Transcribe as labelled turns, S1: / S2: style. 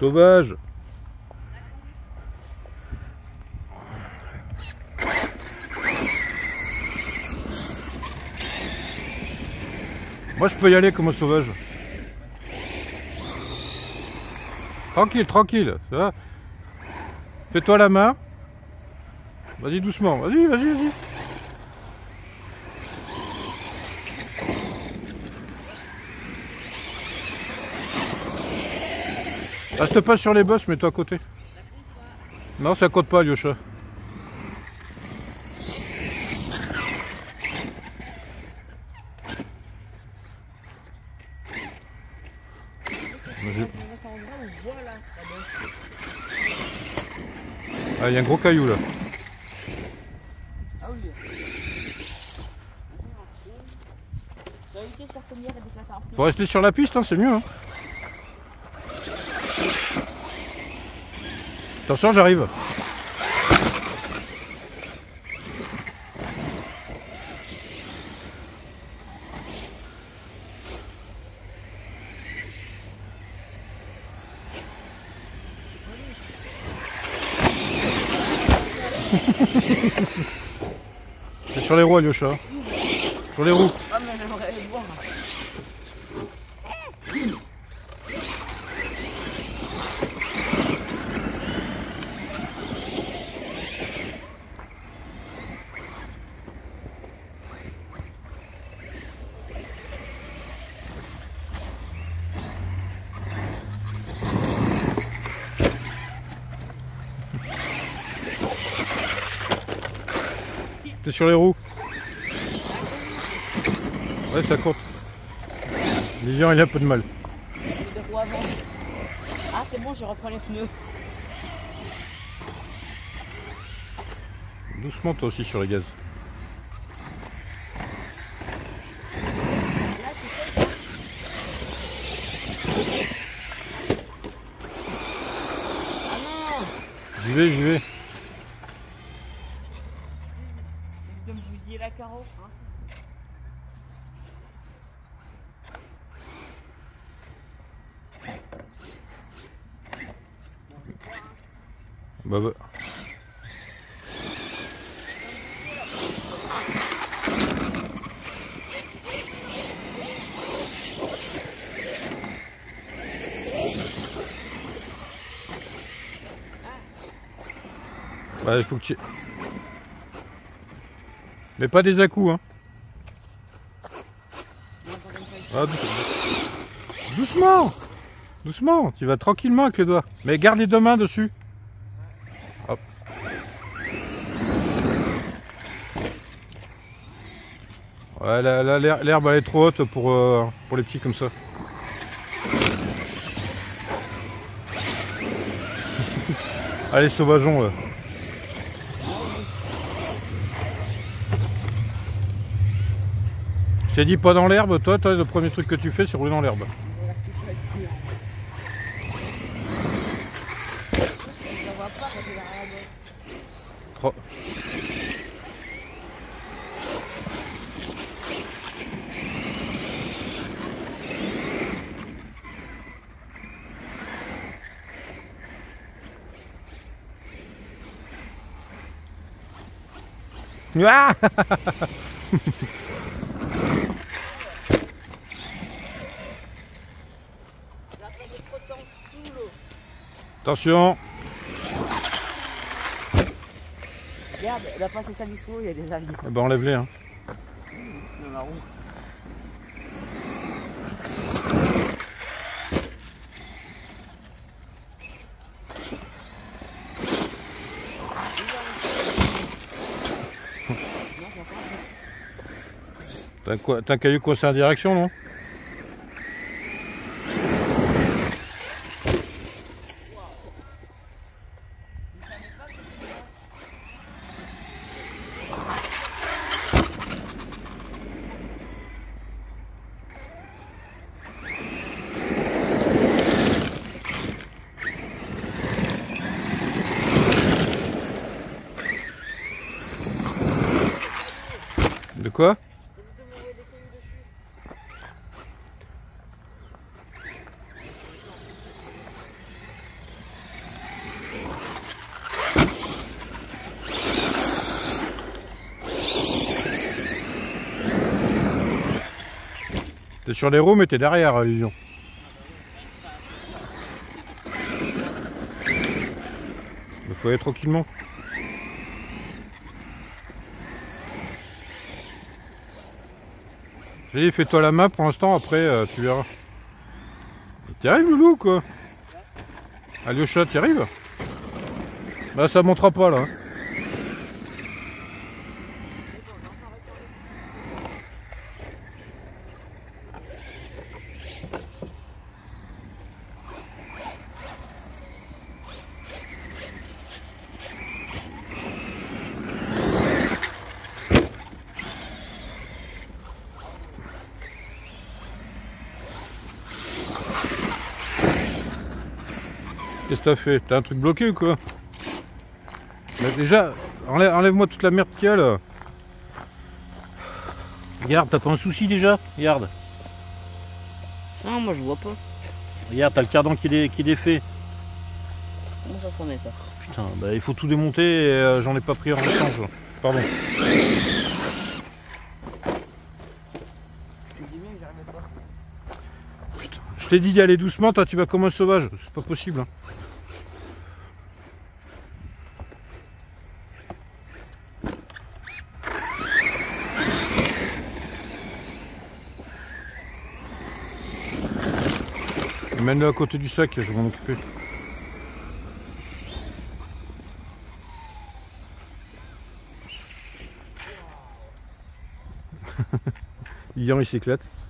S1: Sauvage. Moi je peux y aller comme un sauvage. Tranquille, tranquille, ça va. Fais-toi la main. Vas-y doucement, vas-y, vas-y, vas-y. Reste pas sur les bosses, mets-toi à côté. Non, ça compte pas, Yosha. Ah, il y a un gros caillou là.
S2: Ah oui.
S1: Faut rester sur la piste, hein, c'est mieux. Hein. Attention, j'arrive. C'est sur les roues, Alyosha. Sur les roues.
S2: Ah mais j'aimerais voir.
S1: T'es sur les roues. Ouais, ça compte. Lilian, il a un peu de mal.
S2: Des roues avant. Ah c'est bon, je reprends les pneus.
S1: Doucement toi aussi sur les gaz.
S2: Ah non,
S1: J'y vais, j'y vais.
S2: c'est de me bousiller la carreau. Hein.
S1: Bah. Bah, il faut que tu... Mais pas des à-coups, hein. Ah, doucement. Doucement, tu vas tranquillement avec les doigts. Mais garde les deux mains dessus. Hop. Ouais, là, l'herbe elle est trop haute pour les petits comme ça. Allez, sauvageons. Je t'ai dit pas dans l'herbe, toi, le premier truc que tu fais, c'est rouler dans l'herbe. Ah attention.
S2: Regarde, elle a passé sa vie sous l'eau, il y a des algues.
S1: Eh ben enlève-les. Hein.
S2: Dans la roue.
S1: T'as un caillou coincé en direction, non? De quoi? sur les roues, mais t'es derrière, Illusion. Il faut aller tranquillement. J'ai dit, fais-toi la main pour l'instant, après tu verras. T'y arrives, Loulou, quoi? Alyosha, t'y arrives? Bah, ça montera pas, là. Qu'est-ce que t'as fait? T'as un truc bloqué ou quoi? Bah déjà, enlève-moi toute la merde qu'il y a là. Regarde, t'as pas un souci déjà? Regarde.
S2: Non, moi je vois pas.
S1: Regarde, t'as le cardan qui est défait.
S2: Comment ça se remet ça?
S1: Putain, bah il faut tout démonter et j'en ai pas pris en échange. Pardon. Putain, je t'ai dit d'y aller doucement, toi tu vas comme un sauvage. C'est pas possible. Hein. Mène-le à côté du sac, je vais m'en occuper. Lilian il s'éclate.